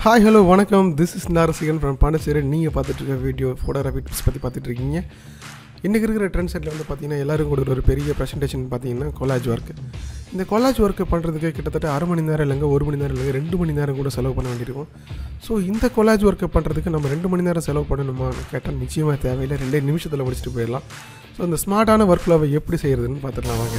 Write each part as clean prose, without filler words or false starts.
Hi, hello, வணக்கம். This is Racigan from Pandasiri. நீங்கள் பார்த்துட்டு இருக்க வீடியோ ஃபோட்டோகிராஃபி டிப்ஸ் பற்றி பார்த்துட்டு இருக்கீங்க. இன்றைக்கி இருக்கிற ட்ரெண்ட் செட்டில் வந்து பார்த்தீங்கன்னா எல்லாரும் கூட ஒரு பெரிய ப்ரெசன்டேஷன் பார்த்தீங்கன்னா கொலாஜ் ஒர்க். இந்த கொலாஜ் ஒர்க்கு பண்ணுறதுக்கு கிட்டத்தட்ட அரை மணி நேரம் இல்லைங்க, 1 மணி நேரம் இல்லைங்க, 2 மணி நேரம் கூட செலவு பண்ண வேண்டியிருக்கும். ஸோ இந்த கொலாஜ் ஒர்க்கை பண்ணுறதுக்கு நம்ம 2 மணி நேரம் செலவு பண்ணணுமான்னு கேட்டால் நிச்சயமாக தேவையில்லை. 2 நிமிஷத்தில் முடிச்சுட்டு போயிடலாம். ஸோ இந்த ஸ்மார்ட்டான ஒர்க் ஃப்ளோவை எப்படி செய்கிறதுன்னு பார்த்துக்கலாம் வாங்க.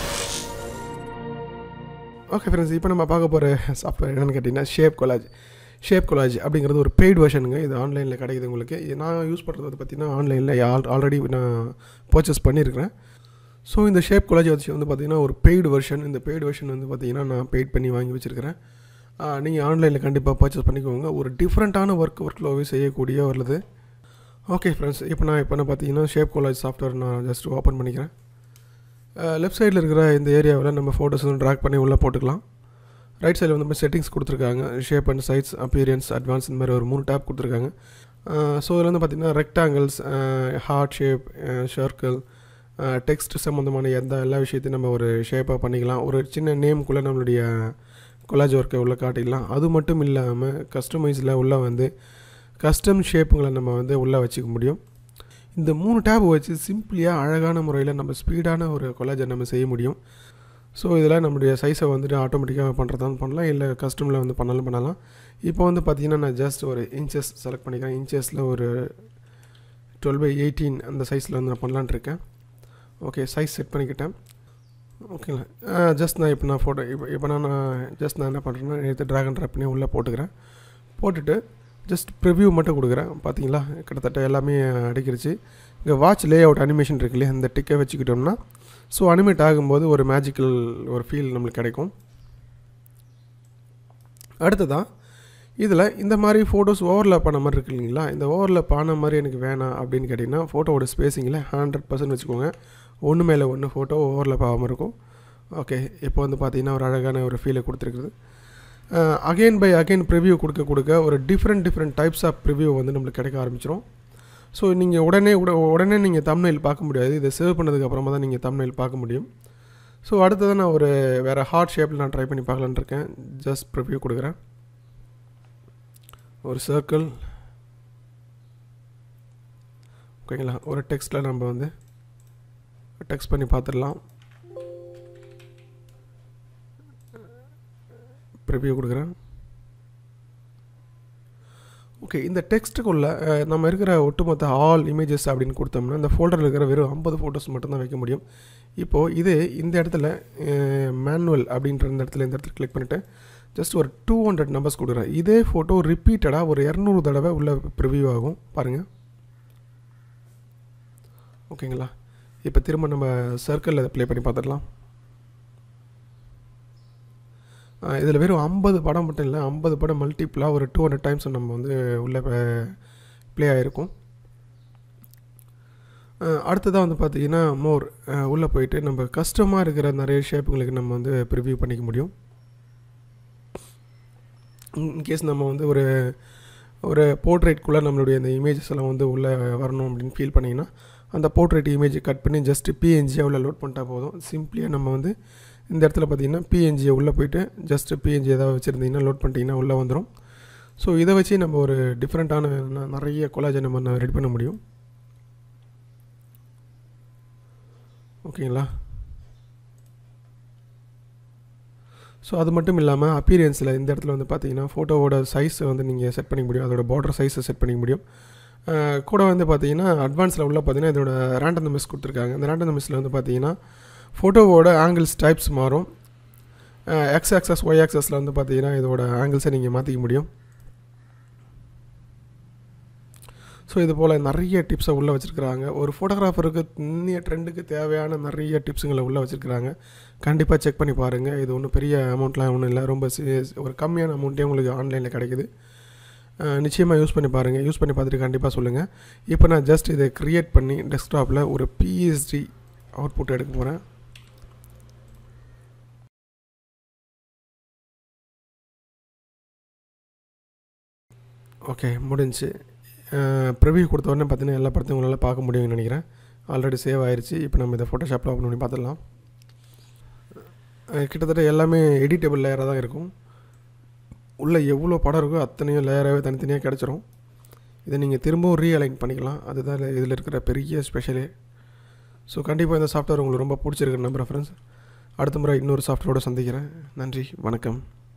ஓகே ஃப்ரெண்ட்ஸ், இப்போ நம்ம பார்க்க போகிற சாஃப்ட்வேர் என்னென்னு கேட்டிங்கன்னா ஷேப் கொலாஜ் அப்படிங்கிறது ஒரு பெய்ட் வெர்ஷனுங்க. இது ஆன்லைனில் கிடைக்குது உங்களுக்கு. நான் யூஸ் பண்ணுறது வந்து பார்த்திங்கன்னா ஆன்லைனில் ஆல்ரெடி நான் பர்ச்சேஸ் பண்ணியிருக்கிறேன். ஸோ இந்த ஷேப் கொலாஜ் வச்சு வந்து பார்த்திங்கன்னா ஒரு பெய்டு வெர்ஷன். இந்த பெய்டு வெர்ஷன் வந்து பார்த்திங்கன்னா நான் பெய்ட் பண்ணி வாங்கி வச்சுருக்கிறேன். நீங்கள் ஆன்லைனில் கண்டிப்பாக பர்ச்சேஸ் பண்ணிக்கோங்க. ஒரு டிஃப்ரெண்ட்டான ஒர்க் ஃப்ளோவை செய்யக்கூடிய வருது. ஓகே ஃப்ரெண்ட்ஸ், இப்போ நான் பார்த்தீங்கன்னா ஷேப் கொலாஜ் சாஃப்ட்வேர் நான் ஜஸ்ட் ஓப்பன் பண்ணிக்கிறேன். லெஃப்ட் சைடில் இருக்கிற இந்த ஏரியாவில் நம்ம ஃபோட்டோஸ் வந்து ட்ராக் பண்ணி உள்ளே போட்டுக்கலாம். ரைட் சைடில் வந்து செட்டிங்ஸ் கொடுத்துருக்காங்க. Shape and size, appearance, advance, இந்த மாதிரி ஒரு 3 டேப் கொடுத்துருக்காங்க. ஸோ இதில் வந்து பார்த்திங்கன்னா rectangles, heart shape, circle, text சம்மந்தமான எல்லா விஷயத்தையும் நம்ம ஒரு ஷேப்பாக பண்ணிக்கலாம். ஒரு சின்ன நேம்குள்ளே நம்மளுடைய கொலாஜ் ஒர்க்கை உள்ளே காட்டிக்கலாம். அது மட்டும் இல்லாமல் கஸ்டமைஸில் உள்ளே வந்து கஸ்டம் ஷேப்புங்களை நம்ம வந்து உள்ளே வச்சுக்க முடியும். இந்த 3 டேப் வச்சு சிம்பிளியாக அழகான முறையில் நம்ம ஸ்பீடான ஒரு கொலாஜை நம்ம செய்ய முடியும். ஸோ இதில் நம்மளுடைய சைஸை வந்துட்டு ஆட்டோமேட்டிக்காக பண்ணுறதான்னு பண்ணலாம், இல்லை கஸ்டமில் வந்து பண்ணலாம். இப்போ வந்து பார்த்திங்கன்னா நான் ஜஸ்ட் ஒரு இன்ச்சஸ் செலக்ட் பண்ணிக்கிறேன். இன்ச்சஸில் ஒரு 12/18 அந்த சைஸில் வந்து நான் பண்ணலான்ட்டு இருக்கேன். ஓகே, சைஸ் செட் பண்ணிக்கிட்டேன். ஓகேங்களா, ஜஸ்ட் நான் இப்போ நான் என்ன பண்ணுறேன்னா எடுத்து ட்ராக் அண்ட் ட்ராப் பண்ணி உள்ளே போட்டுக்கிறேன். போட்டுட்டு ஜஸ்ட் ப்ரிவ்யூ மட்டும் கொடுக்குறேன். பார்த்தீங்களா, கிட்டத்தட்ட எல்லாமே அடிக்கிடுச்சு. இங்கே வாட்ச் லே அவுட் அனிமேஷன் இருக்கு இல்லையா, இந்த டிக்கை வச்சுக்கிட்டோம்னா ஸோ அனிமேட் ஆகும்போது ஒரு மேஜிக்கல் ஒரு ஃபீல் நம்மளுக்கு கிடைக்கும். அடுத்ததான் இதில் இந்த மாதிரி ஃபோட்டோஸ் ஓவர்லேப் பண்ண மாதிரி இருக்கு இல்லைங்களா, இந்த ஓவர்லேப் ஆன மாதிரி எனக்கு வேணாம் அப்படின்னு கேட்டிங்கன்னா ஃபோட்டோவோட ஸ்பேஸிங்கில் 100% வச்சுக்கோங்க. ஒன்று மேலே ஒன்று ஃபோட்டோ ஓவர்லேப் ஆகாமல் இருக்கும். ஓகே, இப்போ வந்து பார்த்திங்கன்னா ஒரு அழகான ஒரு ஃபீலை கொடுத்துருக்குது. அகெயின் பை அகெயின் ப்ரிவ்யூ கொடுக்க ஒரு டிஃப்ரெண்ட் டைப்ஸ் ஆஃப் ப்ரிவ்யூ வந்து நம்மளுக்கு கிடைக்க ஆரம்பிச்சிடும். ஸோ நீங்கள் உடனே நீங்கள் தம்ப்நெயில் பார்க்க முடியாது. இதை சேவ் பண்ணதுக்கப்புறமா தான் நீங்கள் தம்ப்நெயில் பார்க்க முடியும். ஸோ அடுத்தது நான் ஒரு வேறு ஹார்ட் ஷேப்பில் நான் ட்ரை பண்ணி பார்க்கலான்னு இருக்கேன். ஜஸ்ட் ப்ரிவ்யூ கொடுக்குறேன். ஒரு சர்க்கிள், ஓகேங்களா, ஒரு டெக்ஸ்ட்டில் நம்ம வந்து டெக்ஸ்ட் பண்ணி பார்த்துடலாம். ப்ரிவ்யூ கொடுக்குறேன். ஓகே, இந்த டெக்ஸ்ட்டுக்குள்ளே நம்ம இருக்கிற ஒட்டுமொத்த ஆல் இமேஜஸ் அப்படின்னு கொடுத்தோம்னா இந்த ஃபோல்டரில் இருக்கிற வெறும் 50 ஃபோட்டோஸ் மட்டும்தான் வைக்க முடியும். இப்போது இந்த இடத்துல மேனுவல் அப்படின்ற இந்த இடத்துல கிளிக் பண்ணிவிட்டு ஜஸ்ட் ஒரு 200 நம்பர்ஸ் கொடுக்குறேன். இதே ஃபோட்டோ ரிப்பீட்டடாக ஒரு 200 தடவை உள்ள ப்ரிவ்யூ ஆகும் பாருங்கள். ஓகேங்களா, இப்போ திரும்ப நம்ம சர்க்கிளில் அதை ப்ளே பண்ணி பார்த்துடலாம். இதில் வெறும் 50 படம் மட்டும் இல்லை, 50 படம் மல்டிப்ளாக ஒரு 200 டைம்ஸ் நம்ம வந்து உள்ளே ப்ளே ஆகிருக்கும். அடுத்ததாக வந்து பார்த்திங்கன்னா உள்ளே போயிட்டு நம்ம கஸ்டமாக இருக்கிற நிறைய ஷேப்புங்களுக்கு நம்ம வந்து ப்ரிவ்யூ பண்ணிக்க முடியும். இன்கேஸ் நம்ம வந்து ஒரு போர்ட்ரேட்குள்ளே நம்மளுடைய அந்த இமேஜஸ் எல்லாம் வந்து உள்ளே வரணும் அப்படின்னு ஃபீல் பண்ணிங்கன்னா அந்த போர்ட்ரேட் இமேஜை கட் பண்ணி ஜஸ்ட்டு பிஎன்ஜியை உள்ள லோட் பண்ணிட்டா போதும். சிம்பிளியாக நம்ம வந்து இந்த இடத்துல பார்த்திங்கன்னா பிஎன்ஜியை உள்ளே போய்ட்டு ஜஸ்ட்டு பிஎன்ஜி ஏதாவது வச்சுருந்தீங்கன்னா லோட் பண்ணிட்டீங்கன்னா உள்ளே வந்துடும். ஸோ இதை வச்சு நம்ம ஒரு டிஃப்ரெண்ட்டான நிறைய கொலாஜை நம்ம ரெடி பண்ண முடியும். ஓகேங்களா, ஸோ அது மட்டும் இல்லாமல் அப்பியரன்ஸில் இந்த இடத்துல வந்து பார்த்திங்கன்னா ஃபோட்டோவோட சைஸை வந்து நீங்கள் செட் பண்ணிக்க முடியும். அதோட பார்டர் சைஸை செட் பண்ணிக்க முடியும். கூட வந்து பார்த்திங்கன்னா அட்வான்ஸில் உள்ள பார்த்திங்கன்னா இதோட ரேண்டம் மிஸ் கொடுத்துருக்காங்க. இந்த ரேண்டம் மிஸ்ஸில் வந்து பார்த்திங்கன்னா ஃபோட்டோவோட ஆங்கிள்ஸ் டைப்ஸ் மாறும். எக்ஸ் ஆக்சஸ், ஒய் ஆக்சஸில் வந்து பார்த்திங்கன்னா இதோட ஆங்கிள்ஸை நீங்கள் மாற்றிக்க முடியும். ஸோ இது போல் நிறைய டிப்ஸை உள்ளே வச்சுருக்குறாங்க. ஒரு ஃபோட்டோகிராஃபருக்கு இன்னைய ட்ரெண்டுக்கு தேவையான நிறைய டிப்ஸுங்களை உள்ளே வச்சுருக்குறாங்க. கண்டிப்பாக செக் பண்ணி பாருங்கள். இது ஒன்றும் பெரிய அமௌண்ட்லாம் ஒன்றும் இல்லை, ரொம்ப ஒரு கம்மியான அமௌண்ட்டே உங்களுக்கு ஆன்லைனில் கிடைக்குது. நிச்சயமாக யூஸ் பண்ணி பாருங்கள். யூஸ் பண்ணி பார்த்துட்டு கண்டிப்பாக சொல்லுங்கள். இப்போ நான் ஜஸ்ட் இதை க்ரியேட் பண்ணி டெஸ்க்டாப்பில் ஒரு பிஎஸ்டி அவுட்புட் எடுக்க போகிறேன். ஓகே, முடிஞ்சு. ப்ரிவ்யூ கொடுத்த உடனே பார்த்தீங்கன்னா எல்லா படத்தையும் உங்களால் பார்க்க முடியும்னு நினைக்கிறேன். ஆல்ரெடி சேவ் ஆயிடுச்சு. இப்போ நம்ம இதை ஃபோட்டோஷாப்பில் ஓப்பன் பண்ணி பார்த்துடலாம். கிட்டத்தட்ட எல்லாமே எடிட்டபிள் லேயராக தான் இருக்கும். உள்ளே எவ்வளோ படம் இருக்கோ அத்தனையும் லேயராகவே தனித்தனியாக கிடச்சிரும். இதை நீங்கள் திரும்பவும் ரீஅலைன் பண்ணிக்கலாம். அதுதான் இதில் இருக்கிற பெரிய ஸ்பெஷலே. ஸோ கண்டிப்பாக இந்த சாஃப்ட்வேர் உங்களுக்கு ரொம்ப பிடிச்சிருக்குன்னு நம்புகிறேன் ஃப்ரெண்ட்ஸ். அடுத்த முறை இன்னொரு சாஃப்ட்வேரோடு சந்திக்கிறேன். நன்றி, வணக்கம்.